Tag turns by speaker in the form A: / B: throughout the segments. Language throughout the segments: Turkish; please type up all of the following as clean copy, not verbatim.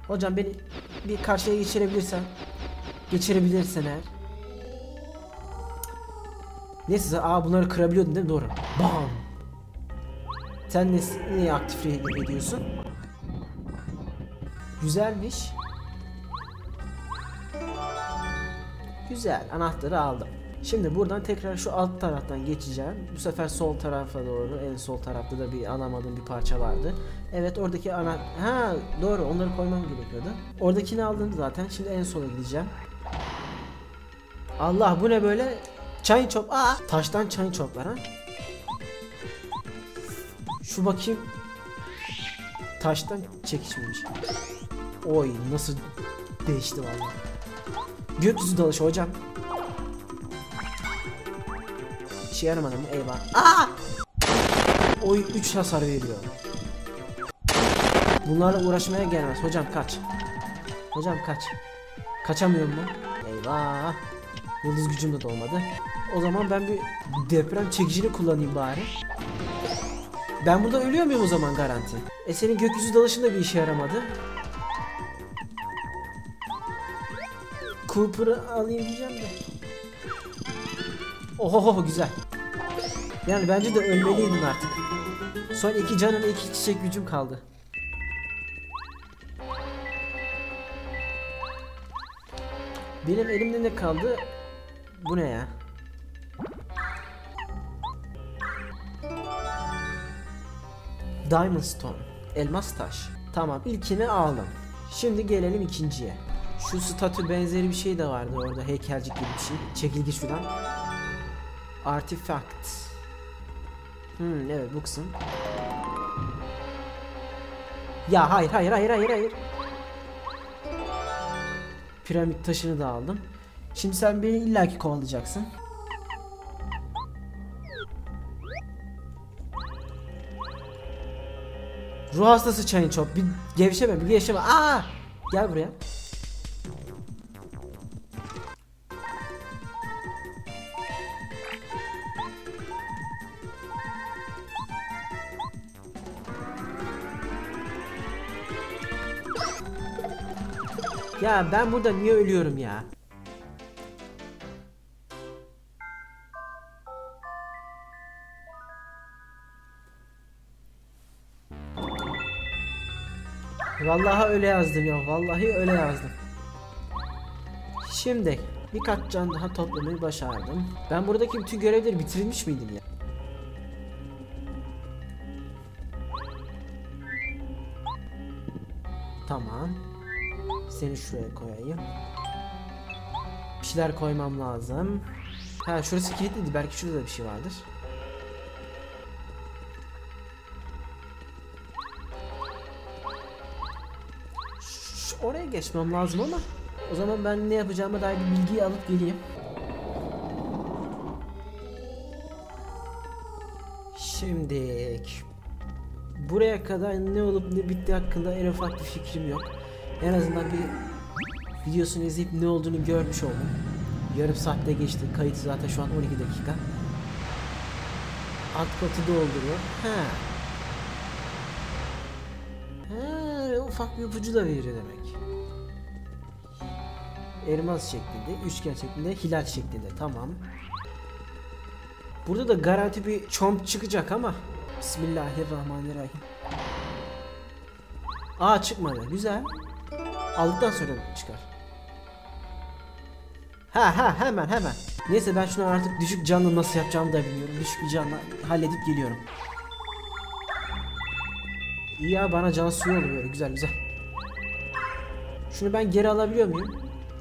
A: Hocam beni bir karşıya geçirebilirsen. Geçirebilirsen eğer. Neyse bunları kırabiliyordun değil mi? Doğru. Bam. Sen neyi aktif ediyorsun? Güzelmiş. Güzel. Anahtarı aldım. Şimdi buradan tekrar şu alt taraftan geçeceğim. Bu sefer sol tarafa doğru. En sol tarafta da bir alamadığım bir parça vardı. Evet, oradaki doğru, onları koymam gerekiyordu. Oradakini aldım zaten. Şimdi en sola gideceğim. Allah, bu ne böyle? Çay çop. Taştan çay çoplar ha. Şu bakayım. Taştan çekişmemiş. Oy, nasıl değişti vallahi. Gökyüzü dalışı hocam. Bir şey yaramadı mı? Eyvah. Oy, 3 hasar veriyor. Bunlarla uğraşmaya gelmez. Hocam kaç. Hocam kaç. Kaçamıyorum mu? Eyvah. Yıldız gücüm de olmadı. O zaman ben bir deprem çekicini kullanayım bari. Ben burada ölüyor muyum o zaman garanti? Senin gökyüzü dalışında bir işe yaramadı. Cooper'ı alayım diyeceğim de. Ohoho, güzel. Yani bence de ölmeliydin artık. Son 2 canım, 2 çiçek gücüm kaldı. Benim elimde ne kaldı? Bu ne ya? Diamond Stone. Elmas taş. Tamam, ilkini aldım. Şimdi gelelim ikinciye. Şu statü benzeri bir şey de vardı orada, heykelcik gibi bir şey. Çekilgi şuradan. Artifact. Evet, bu kısım. Ya hayır. Piramit taşını da aldım. Şimdi sen beni illaki kovalayacaksın. Ruh hastası çayın çok. Bir gevşeme. Gel buraya. Ya ben burada niye ölüyorum ya? Vallahi öyle yazdım ya. Vallahi öyle yazdım. Şimdi birkaç can daha toplamayı başardım. Ben buradaki bütün görevleri bitirmiş miydim ya? Tamam. Seni şuraya koyayım. Bir şeyler koymam lazım. Şurası kilitliydi. Belki şurada da bir şey vardır. Oraya geçmem lazım ama o zaman ben ne yapacağıma dair bir bilgiyi alıp geleyim. Şimdi buraya kadar ne olup ne bitti hakkında en ufak bir fikrim yok. En azından bir videosunu izleyip ne olduğunu görmüş oldum. Yarım saatte geçti. Kayıt zaten şu an 12 dakika. Alt katı dolduruyor. Ufak bir ipucu da veriyor demek. Elmas şeklinde, üçgen şeklinde, hilal şeklinde. Tamam. Burada da garanti bir çomp çıkacak ama. Bismillahirrahmanirrahim. Çıkmadı. Güzel. Aldıktan sonra çıkar. Hemen. Neyse, ben şunu artık düşük canlı nasıl yapacağımı da bilmiyorum. Düşük bir canlı halledip geliyorum. İyi ya, bana can suyu oluyor böyle, güzel. Şunu ben geri alabiliyor muyum?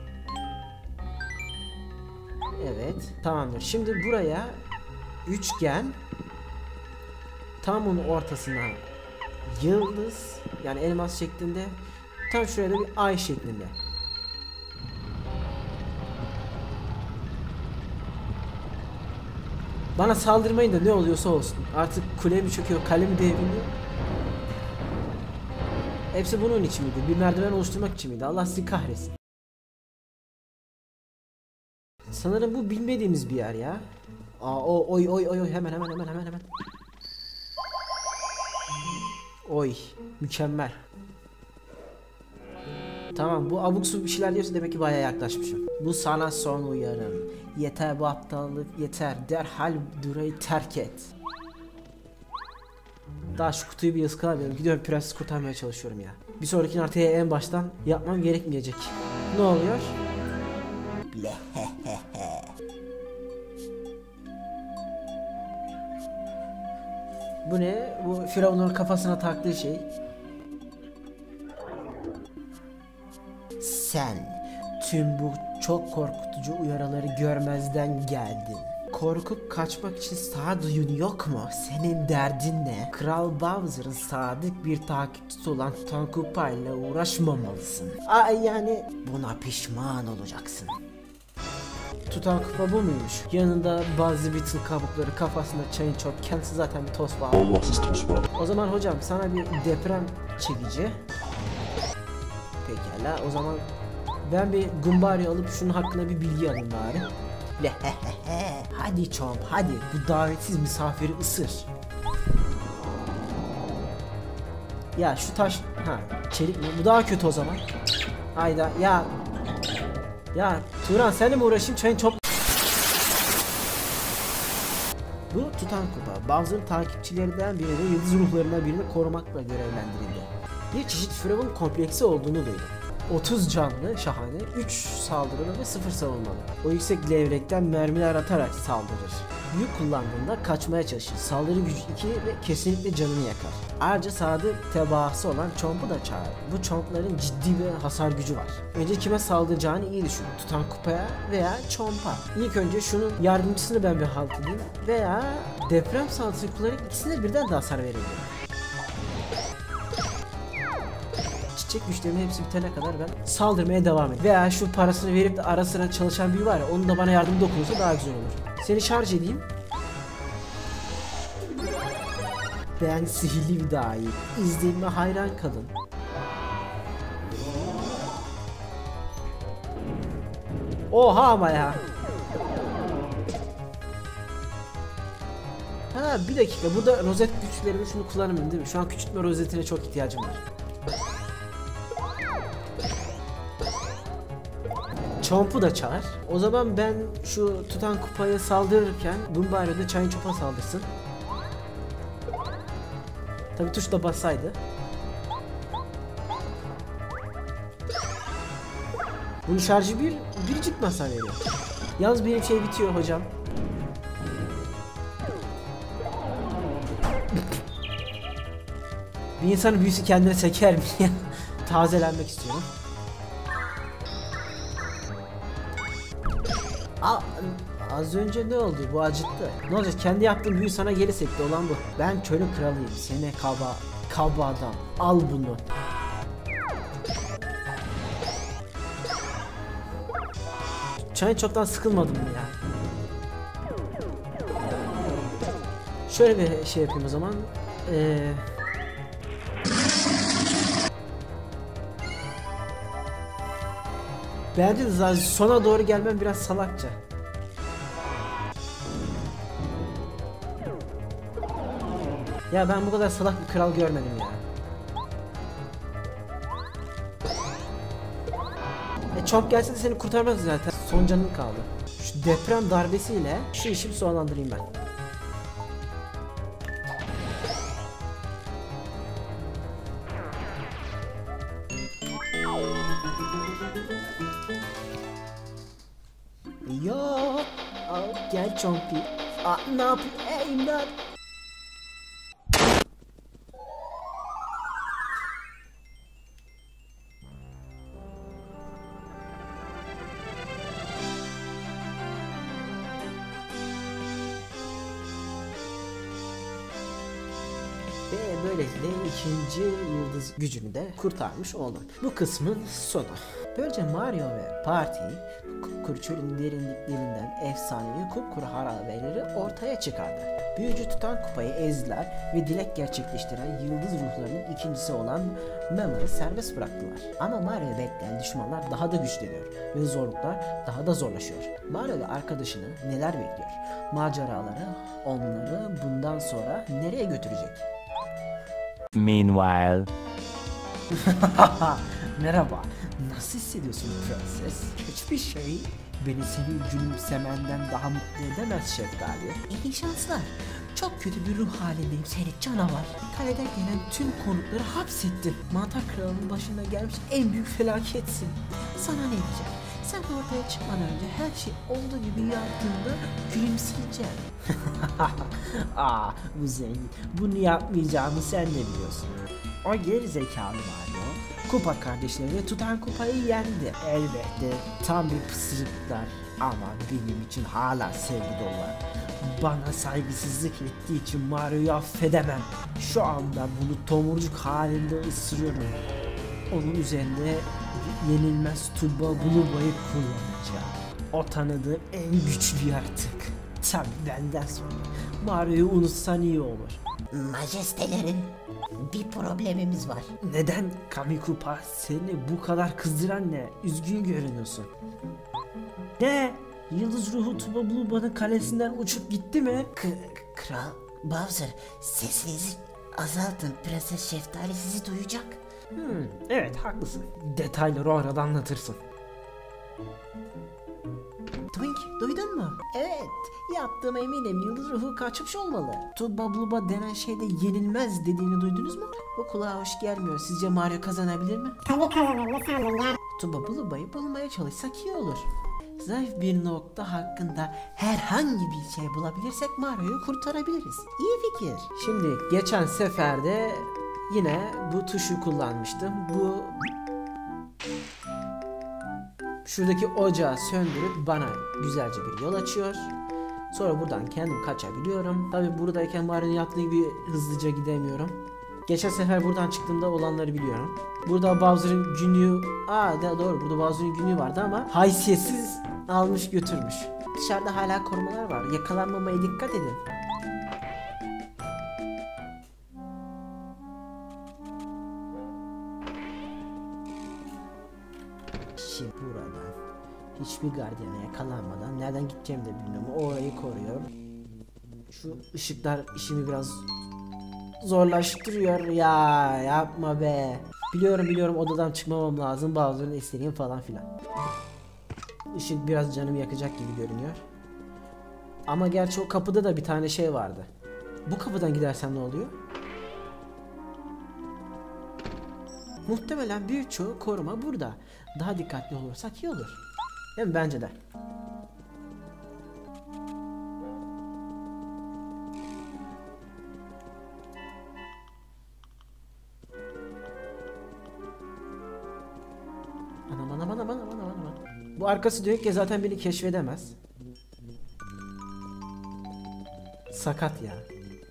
A: Evet, tamamdır. Şimdi buraya üçgen, tam onun ortasına yıldız, yani elmas şeklinde, tam şuraya da bir ay şeklinde. Bana saldırmayın da ne oluyorsa olsun. Artık kule mi çöküyor, kale mi devriliyor? Hepsi bunun için miydi? Bir merdiven oluşturmak için miydi? Allah sizi kahretsin. Sanırım bu bilmediğimiz bir yer ya. Oy, hemen. Oy, mükemmel. Tamam, bu abuk subuk bir şeyler diyorsa demek ki bayağı yaklaşmışım. Bu sana son uyarım. Yeter bu aptallık, yeter. Derhal burayı terk et. Daha şu kutuyu bir ıskalamıyorum. Gidiyorum, prenses kurtarmaya çalışıyorum ya. Bir sonraki haritaya en baştan yapmam gerekmeyecek. Ne oluyor? Bu ne? Bu Firavun'un kafasına taktığı şey. Sen tüm bu çok korkutucu uyarıları görmezden geldin. Korkup kaçmak için sağduyun yok mu? Senin derdin ne? Kral Bowser'ın sadık bir takipçisi olan Tankupa ile uğraşmamalısın. Yani buna pişman olacaksın. Tutan kupa bu muymuş? Yanında bazı Beetle kabukları, kafasında çayın çok, kendisi zaten bir toz var.
B: Allahsız toz var.
A: O zaman hocam sana bir deprem çekici. Pekala, o zaman ben bir Gumbari alıp şunun hakkında bir bilgi alayım bari. Hadi Chomp, hadi bu davetsiz misafiri ısır. Ya şu taş, çelik mi? Bu daha kötü o zaman. Hayda ya Turan, seninle mi uğraşayım, çayın çok. Bu tutan kupa Bowser'ın takipçilerinden biri de yıldız ruhlarından birini korumakla görevlendirildi. Bir çeşit Firavun kompleksi olduğunu duydum. 30 canlı, şahane, 3 saldırılı ve 0 savunmalı. O yüksek levrekten mermiler atarak saldırır. Büyük kullandığında kaçmaya çalışır. Saldırı gücü 2 ve kesinlikle canını yakar. Ayrıca sadık tebaası olan Chomp'u da çağırır. Bu Chomp'ların ciddi bir hasar gücü var. Önce kime saldıracağını iyi düşün. Tutan kupaya veya Chomp'a. İlk önce şunun yardımcısını ben bir halt edeyim. Veya deprem saldırısı kullanıp ikisine birden de hasar verebilirim. Çiçek güçlerinin hepsi bitene kadar ben saldırmaya devam edeyim. Veya şu parasını verip de ara sıra çalışan biri var ya, onun da bana yardım dokunursa daha güzel olur. Seni şarj edeyim. Ben sihirli bir dahiyim. İzleyime hayran kalın. Oha ama ya. Bir dakika, burada rozet güçlerimi şunu kullanamıyorum değil mi? Şu an küçültme rozetine çok ihtiyacım var. Chomp'u da çağır. O zaman ben şu tutan kupaya saldırırken Gumbari de çayın çopa saldırsın. Tabi tuş da bassaydı. Bunun şarjı biricik masa veriyor. Yalnız benim şey bitiyor hocam. Bir insanın büyüsü kendine çeker mi ya? Tazelenmek istiyorum. Az önce ne oldu? Bu acıttı. Ne olacak? Kendi yaptığın büyü sana geri sekti, olan bu. Ben çölün kralıyım. Seni kaba adam. Al bunu. Çayın çoktan sıkılmadım mı ya? Şöyle bir şey yapayım o zaman. Bence de zaten sona doğru gelmem biraz salakça. Ya ben bu kadar salak bir kral görmedim ya. Chomp gelse de seni kurtarmaz zaten. Son canın kaldı. Şu deprem darbesiyle şu işimi sonlandırayım ben. Yo, gel Chompy. Ne yapayım? İmdat. Ve böylelikle ikinci yıldız gücünü de kurtarmış oldum. Bu kısmın sonu. Böylece Mario ve Party kupkuru çölün derinliklerinden efsanevi kupkuru harabeleri ortaya çıkardı. Büyücü tutan kupayı ezdiler ve dilek gerçekleştiren yıldız ruhlarının ikincisi olan Memo'yu serbest bıraktılar. Ama Mario'yu bekleyen düşmanlar daha da güçleniyor ve zorluklar daha da zorlaşıyor. Mario ve arkadaşını neler bekliyor? Maceraları onları bundan sonra nereye götürecek?
C: Meanwhile.
A: Merhaba. Nasıl hissediyorsun prenses? Hiçbir şey beni senin gülümsemenden daha mutlu edemez Şeftali. İyi şanslar. Çok kötü bir ruh halindeyim seni canavar. Kaleden gelen tüm konukları hapsettin. Mantar kralının başına gelmiş en büyük felaketsin. Sana ne diyeceğim? Sen ortaya çıkmadan önce her şey olduğu gibi yaptığında gülümseyeceğim. Bu zengin. Bunu yapmayacağımı sen de biliyorsun. O geri zekalı Mario kupa kardeşleri tutan kupayı yendi. Elbette tam bir pısırıklar ama benim için hala sevgi dolular. Bana saygısızlık ettiği için Mario'yu affedemem. Şu anda bunu tomurcuk halinde ısırıyorum. Onun üzerinde yenilmez Tuba Buluba'yı kullanacağım. O tanıdığım en güçlü yaratık. Tabii benden sonra. Mario'yu unutsan iyi olur.
B: Majesteleri, bir problemimiz var.
A: Neden Kamikupa seni bu kadar kızdıran ne? Üzgün görünüyorsun. Ne? Yıldız ruhu Tuba Buluba'nın kalesinden uçup gitti mi?
B: Kral Bowser, sesinizi azaltın. Prenses Şeftali sizi duyacak.
A: Evet haklısın. Detayları o arada anlatırsın. Twink duydun mu? Evet, yaptığım eminim Yıldız ruhu kaçmış olmalı. Tuba Buluba denen şeyde yenilmez dediğini duydunuz mu? Bu kulağa hoş gelmiyor. Sizce Mario kazanabilir mi?
C: Tabii kazanır mı sandın ya?
A: Tuba Buluba'yı bulmaya çalışsak iyi olur. Zayıf bir nokta hakkında herhangi bir şey bulabilirsek Mario'yu kurtarabiliriz. İyi fikir. Şimdi geçen seferde yine bu tuşu kullanmıştım. Bu şuradaki ocağı söndürüp bana güzelce bir yol açıyor. Sonra buradan kendim kaçabiliyorum. Tabi buradayken Mario'nun yaptığı gibi hızlıca gidemiyorum. Geçen sefer buradan çıktığımda olanları biliyorum. Burada Bowser'ın günlüğü... doğru, burada Bowser'ın günlüğü vardı ama haysiyetsiz almış götürmüş. Dışarıda hala korumalar var. Yakalanmamaya dikkat edin. Şimdi buradan hiçbir gardiyana yakalanmadan nereden gideceğimi de bilmiyorum. Orayı koruyor. Şu ışıklar işimi biraz zorlaştırıyor ya, yapma be. Biliyorum odadan çıkmamam lazım, Bowser'ın istediğim falan filan. Işık biraz canımı yakacak gibi görünüyor. Ama gerçi o kapıda da bir tane şey vardı. Bu kapıdan gidersem ne oluyor? Muhtemelen birçoğu koruma burada. Daha dikkatli olursak iyi olur. Değil mi? Bence de. Aman. Bu arkası dönük ya, zaten beni keşfedemez. Sakat ya.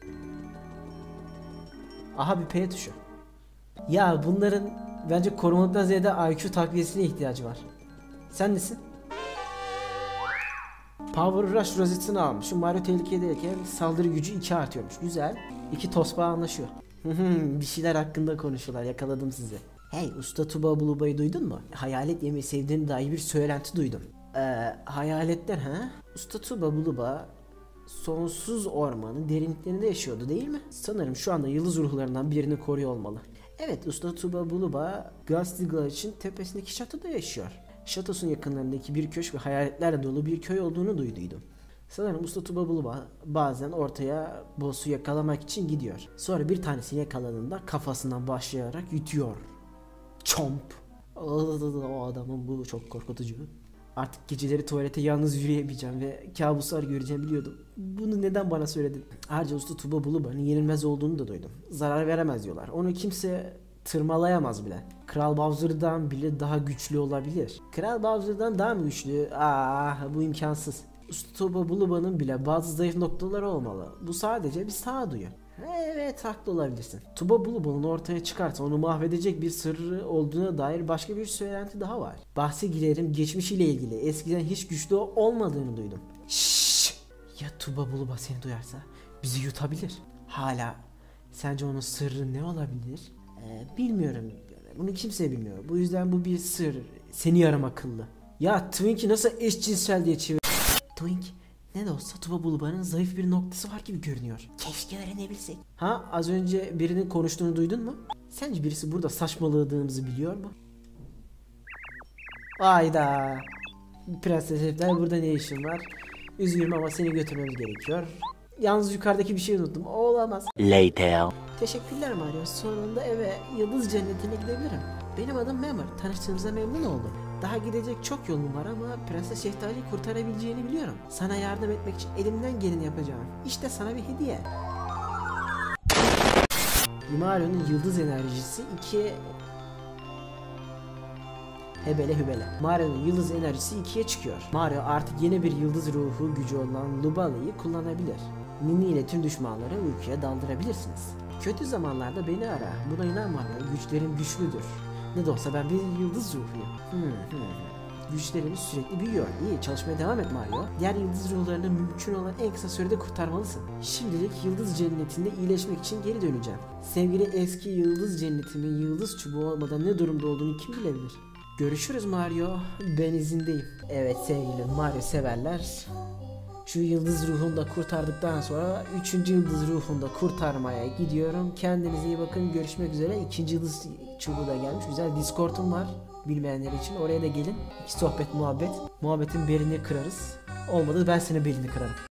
A: Aha bir P tuşu. Ya bunların bence korumalıktan ziyade IQ takviyesine ihtiyacı var. Sen nesin? Power Rush rozetini almış. Şu Mario tehlikedeyken saldırı gücü 2 artıyormuş. Güzel. 2 tosbağa anlaşıyor. Bir şeyler hakkında konuşuyorlar. Yakaladım sizi. Hey, Usta Tuba Buluba'yı duydun mu? Hayalet yemeği sevdiğine dair bir söylenti duydum. Hayaletler ha? Usta Tuba Buluba sonsuz ormanın derinliklerinde yaşıyordu değil mi? Sanırım şu anda yıldız ruhlarından birini koruyor olmalı. Evet, Usta Tuba Buluba Gastigal için tepesindeki şatoda yaşıyor. Şatosun yakınlarındaki bir köşk ve hayaletlerle dolu bir köy olduğunu duyduydum. Sanırım Usta Tuba Buluba bazen ortaya boss'u yakalamak için gidiyor. Sonra bir tanesini yakaladığında kafasından başlayarak yutuyor. Çomp. O adamın bu çok korkutucu. Artık geceleri tuvalete yalnız yürüyemeyeceğim ve kabuslar göreceğim biliyordum. Bunu neden bana söyledin? Ayrıca Usta Tuba Buluba'nın yenilmez olduğunu da duydum. Zarar veremez diyorlar. Onu kimse tırmalayamaz bile. Kral Bowser'dan bile daha güçlü olabilir. Kral Bowser'dan daha mı güçlü? Bu imkansız. Usta Tuba Buluba'nın bile bazı zayıf noktaları olmalı. Bu sadece bir sağduyu. Evet, haklı olabilirsin. Tuba Buluba'nın ortaya çıkarsa onu mahvedecek bir sırrı olduğuna dair başka bir söylenti daha var. Bahse girerim, geçmişiyle ilgili eskiden hiç güçlü olmadığını duydum. Şşş! Ya Tuba Buluba seni duyarsa bizi yutabilir. Hala sence onun sırrı ne olabilir? Bilmiyorum. Bunu kimse bilmiyor. Bu yüzden bu bir sır. Seni yarım akıllı. Ya Twink'i nasıl eşcinsel diye çevir... Twink, ne de olsa Tuba Buluba'nın zayıf bir noktası var gibi görünüyor.
B: Keşke öğrenebilsek.
A: Ha, az önce birinin konuştuğunu duydun mu? Sence birisi burada saçmaladığımızı biliyor mu? Ayda. Prenses Şeftali burada ne işin var? Üzgünüm ama seni götürmemiz gerekiyor. Yalnız yukarıdaki bir şey unuttum. O olamaz.
C: Later.
A: Teşekkürler Mario. Sonunda eve Yıldız Cenneti'ne gidebilirim. Benim adım Memur. Tanıştığımıza memnun oldum. Daha gidecek çok yolum var ama Prenses Şeftali'yi kurtarabileceğini biliyorum. Sana yardım etmek için elimden geleni yapacağım. İşte sana bir hediye. Mario'nun yıldız enerjisi 2'ye... Hebele hübele. Mario'nun yıldız enerjisi 2'ye çıkıyor. Mario artık yeni bir yıldız ruhu gücü olan Lubala'yı kullanabilir. Nini ile tüm düşmanları uykuya daldırabilirsiniz. Kötü zamanlarda beni ara. Buna inan Mario, güçlerim güçlüdür. Ne de olsa ben bir yıldız ruhuyum. Güçlerimiz sürekli büyüyor. İyi, çalışmaya devam et Mario. Diğer yıldız ruhlarını mümkün olan en kısa sürede kurtarmalısın. Şimdilik yıldız cennetinde iyileşmek için geri döneceğim. Sevgili eski yıldız cennetimin yıldız çubuğu olmadan ne durumda olduğunu kim bilebilir? Görüşürüz Mario. Ben izindeyim. Evet sevgili Mario severler. Şu yıldız ruhunu da kurtardıktan sonra 3. yıldız ruhunu da kurtarmaya gidiyorum. Kendinize iyi bakın. Görüşmek üzere. 2. yıldız çubuğu da gelmiş. Güzel Discord'um var. Bilmeyenler için oraya da gelin. İki sohbet muhabbet. Muhabbetin belini kırarız. Olmadı ben senin belini kırarım.